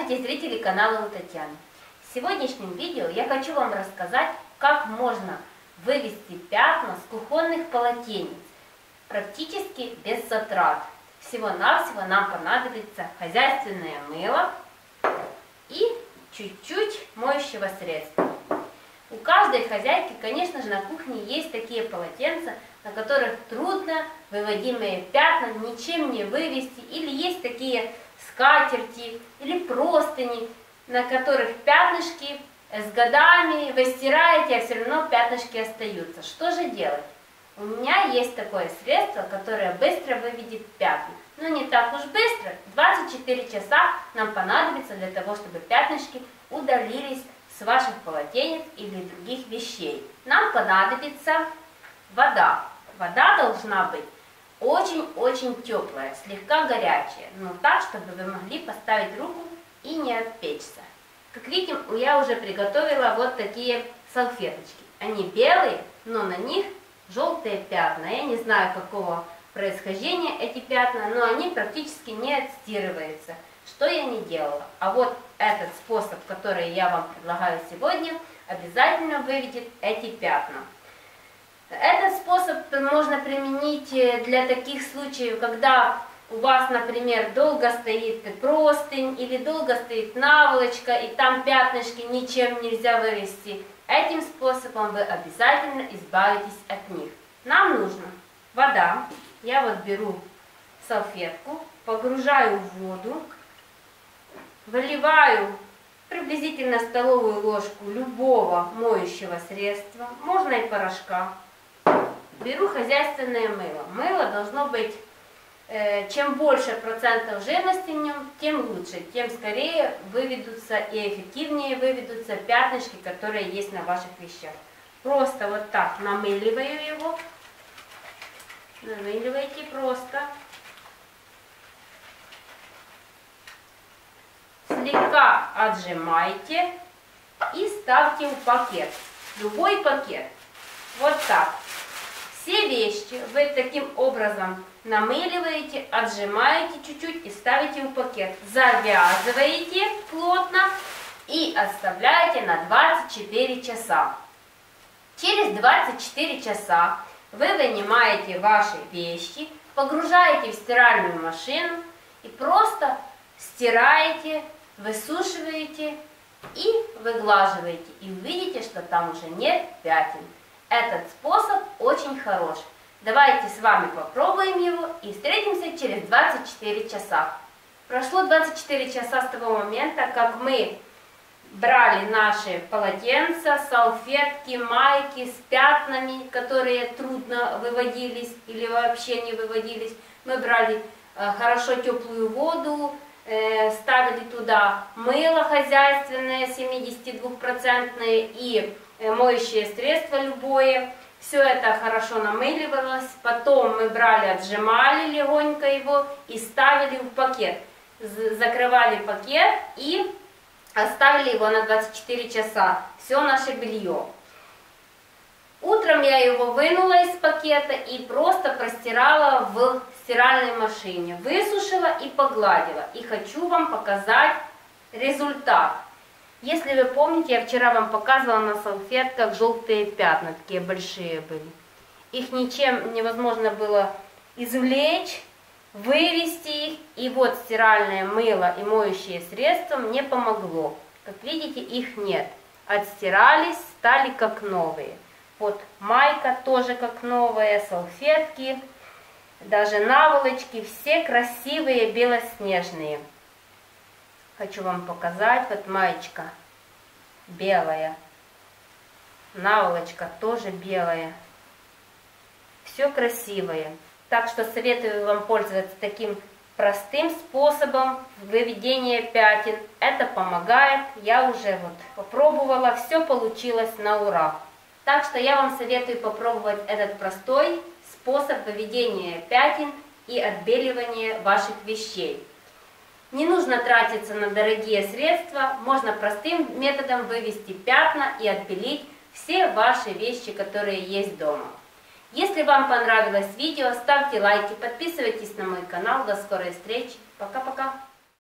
Здравствуйте, зрители канала у Татьяны. В сегодняшнем видео я хочу вам рассказать, как можно вывести пятна с кухонных полотенец практически без затрат. Всего-навсего нам понадобится хозяйственное мыло и чуть-чуть моющего средства. У каждой хозяйки, конечно же, на кухне есть такие полотенца, на которых трудно выводимые пятна ничем не вывести, или есть такие скатерти или простыни, на которых пятнышки с годами вы стираете, а все равно пятнышки остаются. Что же делать? У меня есть такое средство, которое быстро выведет пятна. Но не так уж быстро. 24 часа нам понадобится для того, чтобы пятнышки удалились с ваших полотенец или других вещей. Нам понадобится вода. Вода должна быть очень-очень теплая, слегка горячая, но так, чтобы вы могли поставить руку и не отпечься. Как видим, я уже приготовила вот такие салфеточки. Они белые, но на них желтые пятна. Я не знаю, какого происхождения эти пятна, но они практически не отстирываются. Что я не делала? А вот этот способ, который я вам предлагаю сегодня, обязательно выведет эти пятна. Этот способ можно применить для таких случаев, когда у вас, например, долго стоит простынь или долго стоит наволочка, и там пятнышки ничем нельзя вывести. Этим способом вы обязательно избавитесь от них. Нам нужна вода. Я вот беру салфетку, погружаю в воду, выливаю приблизительно столовую ложку любого моющего средства, можно и порошка. Беру хозяйственное мыло. Мыло должно быть, чем больше процентов жирности в нем, тем лучше, тем скорее выведутся и эффективнее выведутся пятнышки, которые есть на ваших вещах. Просто вот так намыливаю его. Намыливайте просто. Слегка отжимайте и ставьте в пакет. Любой пакет. Вот так. Все вещи вы таким образом намыливаете, отжимаете чуть-чуть и ставите в пакет. Завязываете плотно и оставляете на 24 часа. Через 24 часа вы вынимаете ваши вещи, погружаете в стиральную машину и просто стираете, высушиваете и выглаживаете. И увидите, что там уже нет пятен. Этот способ очень хорош. Давайте с вами попробуем его и встретимся через 24 часа. Прошло 24 часа с того момента, как мы брали наши полотенца, салфетки, майки с пятнами, которые трудно выводились или вообще не выводились. Мы брали хорошо теплую воду, ставили туда мыло хозяйственное 72% и моющее средство любое. Все это хорошо намыливалось. Потом мы брали, отжимали легонько его и ставили в пакет. Закрывали пакет и оставили его на 24 часа. Все наше белье. Утром я его вынула из пакета и просто простирала в стиральной машине. Высушила и погладила. И хочу вам показать результат. Если вы помните, я вчера вам показывала на салфетках желтые пятна, такие большие были. Их ничем невозможно было извлечь, вывести их. И вот стиральное мыло и моющее средство мне помогло. Как видите, их нет. Отстирались, стали как новые. Вот майка тоже как новая, салфетки, даже наволочки, все красивые, белоснежные. Хочу вам показать, вот маечка белая, наволочка тоже белая, все красивое. Так что советую вам пользоваться таким простым способом выведения пятен. Это помогает, я уже вот попробовала, все получилось на ура. Так что я вам советую попробовать этот простой способ выведения пятен и отбеливания ваших вещей. Не нужно тратиться на дорогие средства, можно простым методом вывести пятна и отбелить все ваши вещи, которые есть дома. Если вам понравилось видео, ставьте лайки, подписывайтесь на мой канал. До скорой встречи. Пока-пока.